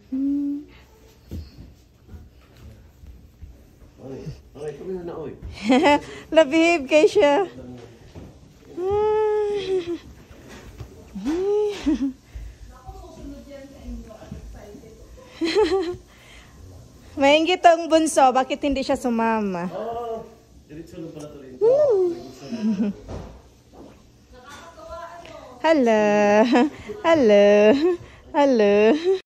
Oy, kami na oy. Labihib kay siya. Maingit ang bunso, bakit hindi siya sumama? Oh, diretso na pala to rin. Hello. Hello. Hello.